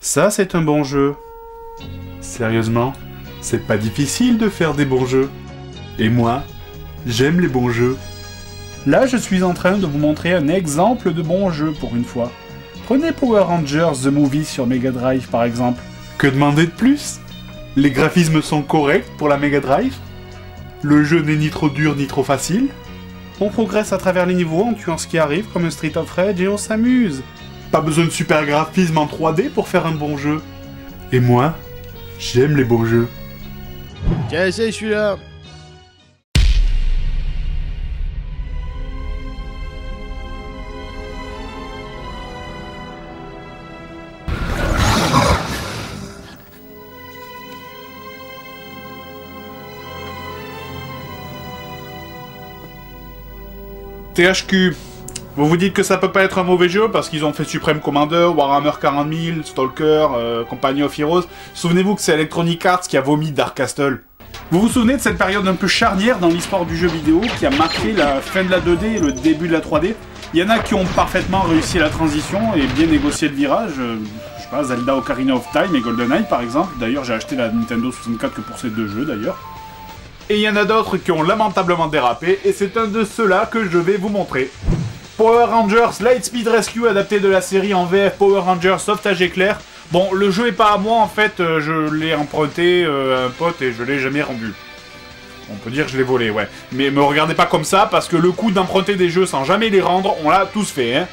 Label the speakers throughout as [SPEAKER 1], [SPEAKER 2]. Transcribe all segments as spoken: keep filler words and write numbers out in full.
[SPEAKER 1] Ça, c'est un bon jeu. Sérieusement, c'est pas difficile de faire des bons jeux. Et moi, j'aime les bons jeux. Là, je suis en train de vous montrer un exemple de bon jeu pour une fois. Prenez Power Rangers The Movie sur Mega Drive par exemple. Que demander de plus? Les graphismes sont corrects pour la Mega Drive. Le jeu n'est ni trop dur ni trop facile. On progresse à travers les niveaux en tuant ce qui arrive comme un Street of Rage et on s'amuse. Pas besoin de super graphisme en trois D pour faire un bon jeu. Et moi, j'aime les bons jeux.
[SPEAKER 2] Tiens, c'est celui-là.
[SPEAKER 1] T H Q, vous vous dites que ça peut pas être un mauvais jeu parce qu'ils ont fait Supreme Commander, Warhammer quarante mille, Stalker, euh, Company of Heroes. Souvenez-vous que c'est Electronic Arts qui a vomi Dark Castle. Vous vous souvenez de cette période un peu charnière dans l'histoire du jeu vidéo qui a marqué la fin de la deux D et le début de la trois D? Il y en a qui ont parfaitement réussi la transition et bien négocié le virage. Euh, je sais pas, Zelda Ocarina of Time et GoldenEye par exemple. D'ailleurs, j'ai acheté la Nintendo soixante-quatre que pour ces deux jeux d'ailleurs. Et il y en a d'autres qui ont lamentablement dérapé, et c'est un de ceux-là que je vais vous montrer. Power Rangers Lightspeed Rescue, adapté de la série en V F Power Rangers Sauvetage Éclair. Bon, le jeu est pas à moi en fait, je l'ai emprunté euh, à un pote et je l'ai jamais rendu. On peut dire que je l'ai volé, ouais. Mais me regardez pas comme ça, parce que le coup d'emprunter des jeux sans jamais les rendre, on l'a tous fait, hein.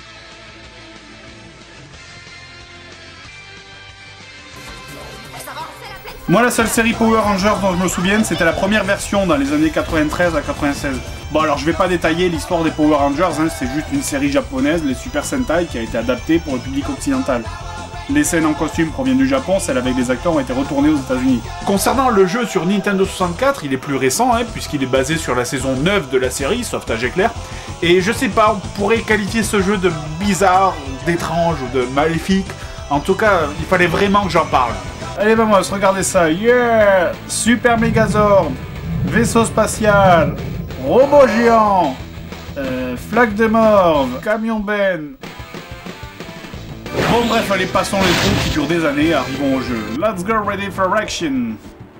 [SPEAKER 1] Moi, la seule série Power Rangers dont je me souviens, c'était la première version dans les années quatre-vingt-treize à quatre-vingt-seize. Bon, alors je vais pas détailler l'histoire des Power Rangers, hein, c'est juste une série japonaise, les Super Sentai, qui a été adaptée pour le public occidental. Les scènes en costume proviennent du Japon, celles avec les acteurs ont été retournées aux États-Unis. Concernant le jeu sur Nintendo soixante-quatre, il est plus récent, hein, puisqu'il est basé sur la saison neuf de la série, Sauvetage Éclair. Et je sais pas, on pourrait qualifier ce jeu de bizarre, d'étrange ou de maléfique. En tout cas, il fallait vraiment que j'en parle. Allez, vamos, regardez ça. Yeah! Super Megazord, vaisseau spatial, robot géant, euh, flaque de morve, camion Ben. Bon, bref, allez, passons les trous qui durent des années, arrivons au jeu. Let's go, ready for action.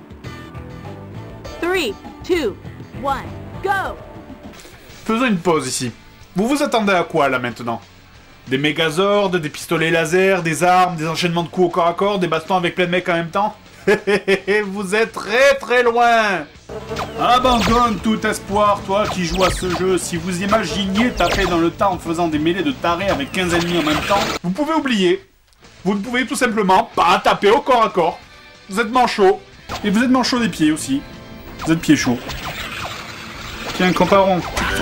[SPEAKER 3] three, two, one, go!
[SPEAKER 1] Faisons une pause ici. Vous vous attendez à quoi, là, maintenant? Des mégazords, des pistolets laser, des armes, des enchaînements de coups au corps à corps, des bastons avec plein de mecs en même temps? Vous êtes très très loin! Abandonne tout espoir, toi qui joues à ce jeu. Si vous imaginiez taper dans le tas en faisant des mêlées de tarés avec quinze ennemis en même temps, vous pouvez oublier. Vous ne pouvez tout simplement pas taper au corps à corps. Vous êtes manchot. Et vous êtes manchot des pieds aussi. Vous êtes pieds chauds. Tiens, comparons.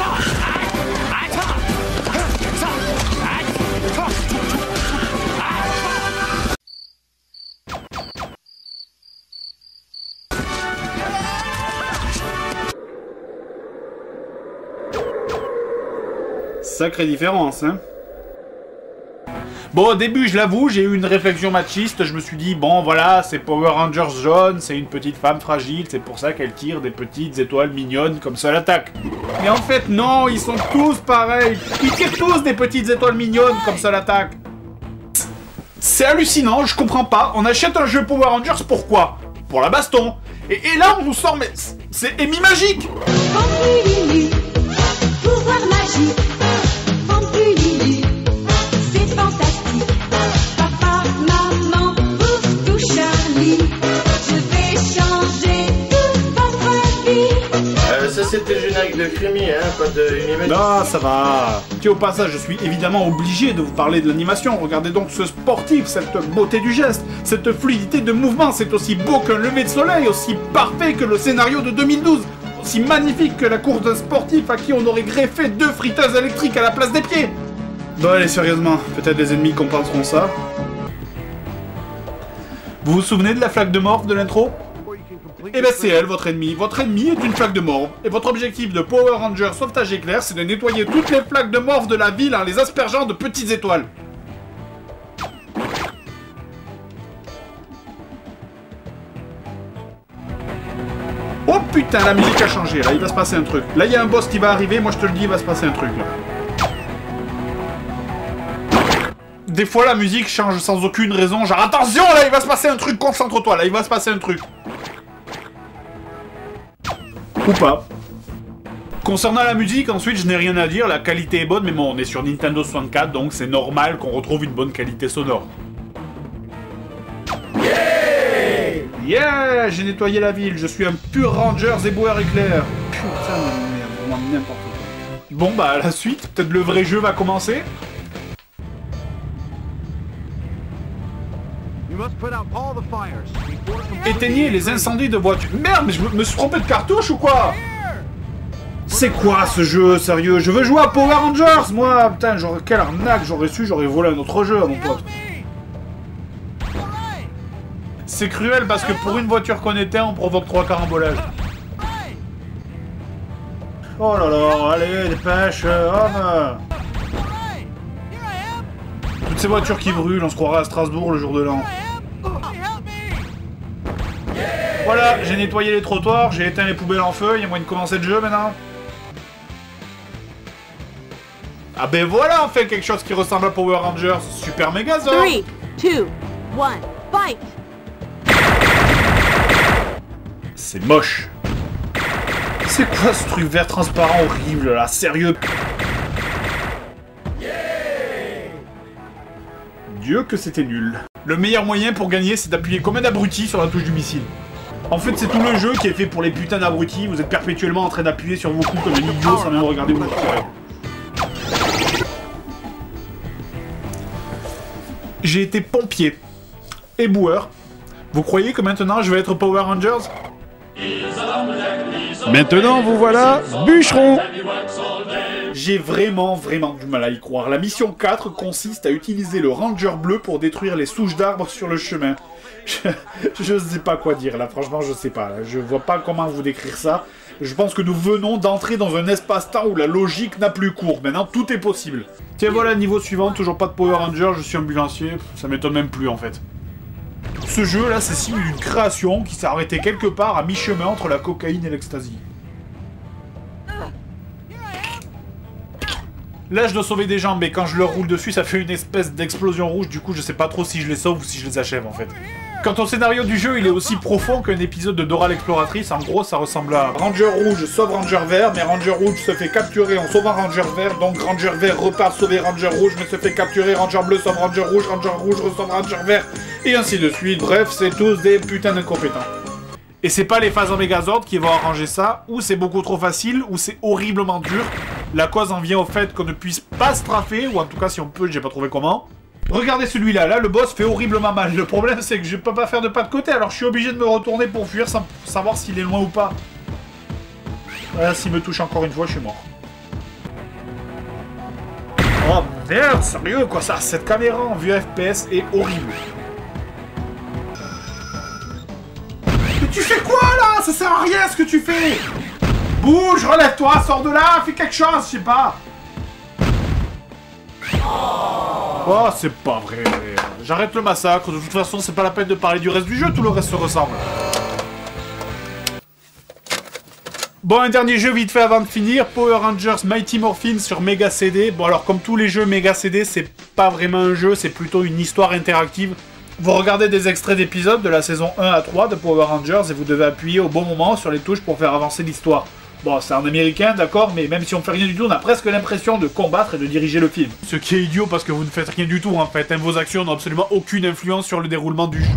[SPEAKER 1] Sacrée différence, hein. Bon, au début, je l'avoue, j'ai eu une réflexion machiste. Je me suis dit, bon, voilà, c'est Power Rangers jaune, c'est une petite femme fragile, c'est pour ça qu'elle tire des petites étoiles mignonnes comme seule attaque. Mais en fait, non, ils sont tous pareils. Ils tirent tous des petites étoiles mignonnes comme seule attaque. C'est hallucinant, je comprends pas. On achète un jeu Power Rangers, pourquoi? Pour la baston. Et, et là, on nous sort, mais c'est Amy Magique.
[SPEAKER 4] Pampululu, pouvoir magique. Pampululu, c'est fantastique. Papa, maman, pour tout Charlie, je vais changer toute votre vie.
[SPEAKER 2] Euh, ça c'était le générique de Crémy, hein, pas de Unimagic.
[SPEAKER 1] Non, ça va. Tiens, au passage, je suis évidemment obligé de vous parler de l'animation. Regardez donc ce sportif, cette beauté du geste, cette fluidité de mouvement. C'est aussi beau qu'un lever de soleil, aussi parfait que le scénario de deux mille douze. Aussi magnifique que la course d'un sportif à qui on aurait greffé deux friteuses électriques à la place des pieds. Bon, allez, sérieusement, peut-être les ennemis compenseront ça. Vous vous souvenez de la flaque de morve de l'intro? Eh ben c'est elle, votre ennemi. Votre ennemi est une flaque de morve. Et votre objectif de Power Ranger Sauvetage Éclair, c'est de nettoyer toutes les flaques de morve de la ville en les aspergeant de petites étoiles. Oh putain, la musique a changé, là, il va se passer un truc. Là, il y a un boss qui va arriver, moi je te le dis, il va se passer un truc, là. Des fois, la musique change sans aucune raison. Genre, attention, là, il va se passer un truc, concentre-toi, là, il va se passer un truc. Ou pas. Concernant la musique, ensuite, je n'ai rien à dire, la qualité est bonne, mais bon, on est sur Nintendo soixante-quatre, donc c'est normal qu'on retrouve une bonne qualité sonore. Yeah, yeah, j'ai nettoyé la ville, je suis un pur Rangers éboueur éclair. Putain, merde, vraiment n'importe quoi. Bon, bah, la suite, peut-être le vrai jeu va commencer. Éteignez les incendies de voitures. Merde, mais je me suis trompé de cartouche ou quoi? C'est quoi ce jeu, sérieux? Je veux jouer à Power Rangers, moi. Putain, j'aurais quelle arnaque, j'aurais su, j'aurais volé un autre jeu à mon pote. C'est cruel parce que pour une voiture qu'on éteint, on provoque trois carambolages. Oh là là, allez, dépêche, homme. Toutes ces voitures qui brûlent, on se croirait à Strasbourg le jour de l'an. Voilà, j'ai nettoyé les trottoirs, j'ai éteint les poubelles en feu, il y a moyen de commencer le jeu maintenant. Ah ben voilà, on fait quelque chose qui ressemble à Power Rangers, Super Megazord.
[SPEAKER 3] Three, two, one, fight!
[SPEAKER 1] C'est moche. C'est quoi ce truc vert transparent horrible là, sérieux? Dieu que c'était nul. Le meilleur moyen pour gagner, c'est d'appuyer comme un abruti sur la touche du missile. En fait, c'est tout le jeu qui est fait pour les putains d'abrutis. Vous êtes perpétuellement en train d'appuyer sur vos coups comme un idiot sans même regarder où vous tirez. J'ai été pompier. Éboueur. Vous croyez que maintenant je vais être Power Rangers?
[SPEAKER 5] Maintenant, vous voilà, bûcheron.
[SPEAKER 1] J'ai vraiment, vraiment du mal à y croire. La mission quatre consiste à utiliser le Ranger bleu pour détruire les souches d'arbres sur le chemin. Je, je sais pas quoi dire là, franchement je sais pas. Là. Je vois pas comment vous décrire ça. Je pense que nous venons d'entrer dans un espace-temps où la logique n'a plus cours. Maintenant tout est possible. Tiens voilà, niveau suivant, toujours pas de Power Ranger, je suis ambulancier. Ça m'étonne même plus en fait. Ce jeu là c'est signe d'une création qui s'est arrêtée quelque part à mi-chemin entre la cocaïne et l'ecstasy. Là je dois sauver des gens mais quand je leur roule dessus ça fait une espèce d'explosion rouge, du coup je sais pas trop si je les sauve ou si je les achève en fait. Quant au scénario du jeu, il est aussi profond qu'un épisode de Dora l'exploratrice. En gros, ça ressemble à Ranger rouge sauve Ranger vert, mais Ranger rouge se fait capturer en sauvant Ranger vert, donc Ranger vert repart sauver Ranger rouge, mais se fait capturer, Ranger bleu sauve Ranger rouge, Ranger rouge sauve Ranger vert, et ainsi de suite. Bref, c'est tous des putains d'incompétents. Et c'est pas les phases en Megazord qui vont arranger ça, ou c'est beaucoup trop facile, ou c'est horriblement dur. La cause en vient au fait qu'on ne puisse pas straffer, ou en tout cas si on peut, j'ai pas trouvé comment. Regardez celui-là, là le boss fait horriblement mal. Le problème c'est que je peux pas faire de pas de côté, alors je suis obligé de me retourner pour fuir sans savoir s'il est loin ou pas. Voilà, s'il me touche encore une fois, je suis mort. Oh merde, sérieux quoi ça, cette caméra en vue F P S est horrible. Mais tu fais quoi là? Ça sert à rien ce que tu fais. Bouge, relève-toi, sors de là, fais quelque chose, je sais pas. Oh, c'est pas vrai. J'arrête le massacre. De toute façon, c'est pas la peine de parler du reste du jeu. Tout le reste se ressemble. Bon, un dernier jeu vite fait avant de finir. Power Rangers Mighty Morphin sur Mega C D. Bon, alors, comme tous les jeux Mega C D, c'est pas vraiment un jeu. C'est plutôt une histoire interactive. Vous regardez des extraits d'épisodes de la saison un à trois de Power Rangers et vous devez appuyer au bon moment sur les touches pour faire avancer l'histoire. Bon, c'est en américain, d'accord, mais même si on fait rien du tout, on a presque l'impression de combattre et de diriger le film. Ce qui est idiot parce que vous ne faites rien du tout en fait, hein. Vos actions n'ont absolument aucune influence sur le déroulement du jeu.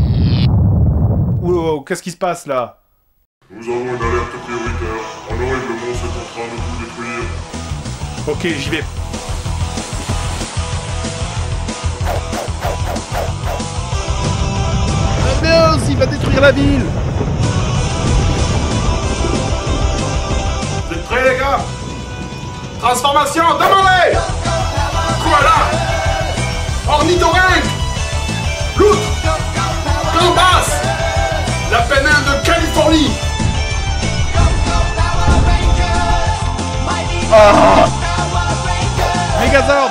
[SPEAKER 1] Ouh, qu'est-ce qui se passe là?
[SPEAKER 6] Nous avons une alerte prioritaire. Un horrible monstre est en train de tout détruire.
[SPEAKER 1] Ok, j'y vais.
[SPEAKER 5] Ah merde, il va détruire la ville.
[SPEAKER 1] Vous êtes prêts les gars? Transformation, demandez! Koala! Ornithorynque! Loutre! Cambasse! La pénin de Californie!
[SPEAKER 5] Ah Megazord.